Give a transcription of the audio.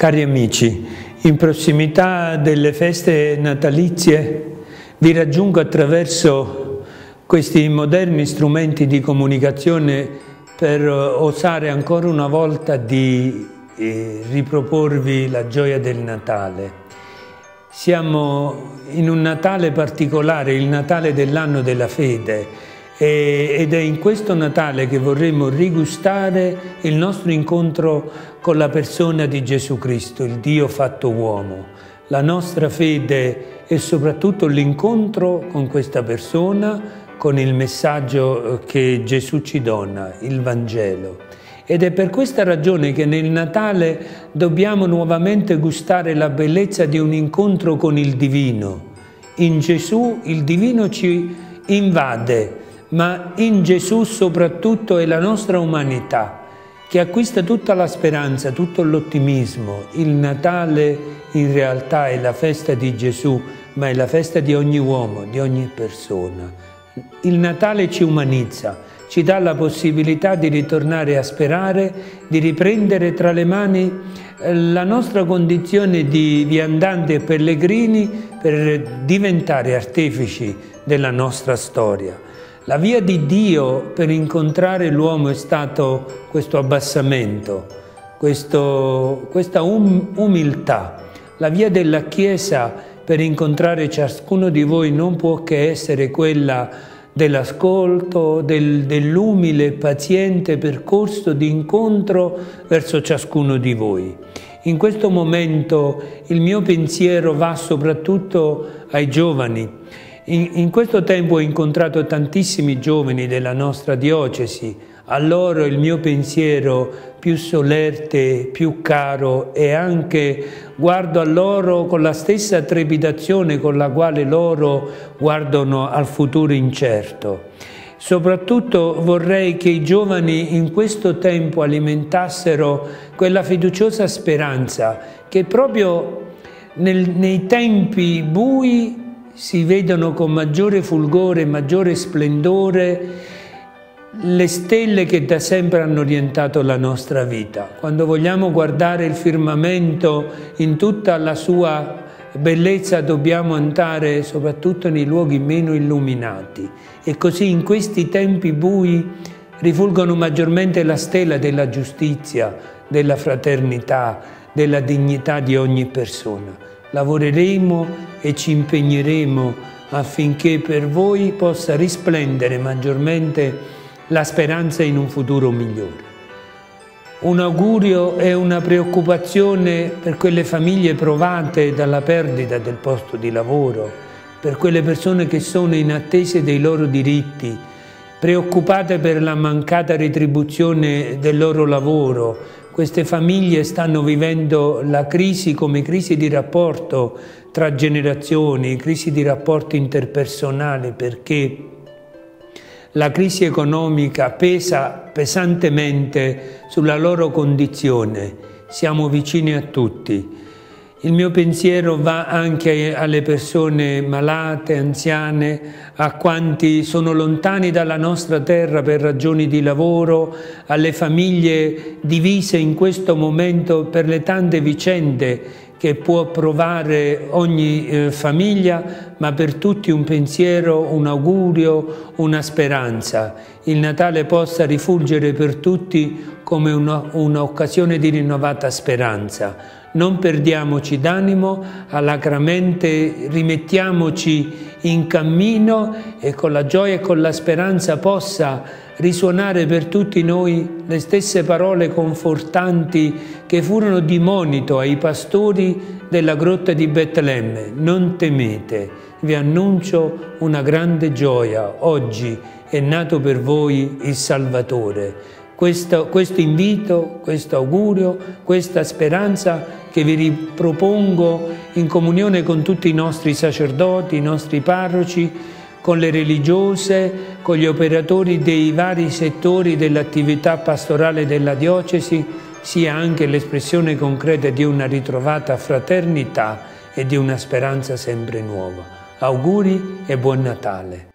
Cari amici, in prossimità delle feste natalizie vi raggiungo attraverso questi moderni strumenti di comunicazione per osare ancora una volta di riproporvi la gioia del Natale. Siamo in un Natale particolare, il Natale dell'anno della fede, ed è in questo Natale che vorremmo rigustare il nostro incontro con la persona di Gesù Cristo, il Dio fatto uomo. La nostra fede è soprattutto l'incontro con questa persona, con il messaggio che Gesù ci dona, il Vangelo. Ed è per questa ragione che nel Natale dobbiamo nuovamente gustare la bellezza di un incontro con il Divino. In Gesù il Divino ci invade, ma in Gesù soprattutto è la nostra umanità che acquista tutta la speranza, tutto l'ottimismo. Il Natale in realtà è la festa di Gesù, ma è la festa di ogni uomo, di ogni persona. Il Natale ci umanizza, ci dà la possibilità di ritornare a sperare, di riprendere tra le mani la nostra condizione di viandanti e pellegrini per diventare artefici della nostra storia. La via di Dio per incontrare l'uomo è stato questo abbassamento, questa umiltà. La via della Chiesa per incontrare ciascuno di voi non può che essere quella dell'ascolto, dell'umile, paziente percorso di incontro verso ciascuno di voi. In questo momento il mio pensiero va soprattutto ai giovani. In questo tempo ho incontrato tantissimi giovani della nostra diocesi, a loro il mio pensiero più solerte, più caro, e anche guardo a loro con la stessa trepidazione con la quale loro guardano al futuro incerto. Soprattutto vorrei che i giovani in questo tempo alimentassero quella fiduciosa speranza che proprio nei tempi bui si vedono con maggiore fulgore, maggiore splendore le stelle che da sempre hanno orientato la nostra vita. Quando vogliamo guardare il firmamento in tutta la sua bellezza dobbiamo andare soprattutto nei luoghi meno illuminati, e così in questi tempi bui rifulgono maggiormente la stella della giustizia, della fraternità, della dignità di ogni persona. Lavoreremo e ci impegneremo affinché per voi possa risplendere maggiormente la speranza in un futuro migliore. Un augurio e una preoccupazione per quelle famiglie provate dalla perdita del posto di lavoro, per quelle persone che sono in attesa dei loro diritti, preoccupate per la mancata retribuzione del loro lavoro. Queste famiglie stanno vivendo la crisi come crisi di rapporto tra generazioni, crisi di rapporti interpersonali, perché la crisi economica pesa pesantemente sulla loro condizione. Siamo vicini a tutti. Il mio pensiero va anche alle persone malate, anziane, a quanti sono lontani dalla nostra terra per ragioni di lavoro, alle famiglie divise in questo momento per le tante vicende che può provare ogni famiglia, ma per tutti un pensiero, un augurio, una speranza. Il Natale possa rifulgere per tutti come un'occasione di rinnovata speranza. Non perdiamoci d'animo, alacremente rimettiamoci in cammino, e con la gioia e con la speranza possa risuonare per tutti noi le stesse parole confortanti che furono di monito ai pastori della grotta di Betlemme. Non temete, vi annuncio una grande gioia. Oggi è nato per voi il Salvatore. Questo invito, questo augurio, questa speranza che vi ripropongo in comunione con tutti i nostri sacerdoti, i nostri parroci, con le religiose, con gli operatori dei vari settori dell'attività pastorale della diocesi, sia anche l'espressione concreta di una ritrovata fraternità e di una speranza sempre nuova. Auguri e buon Natale!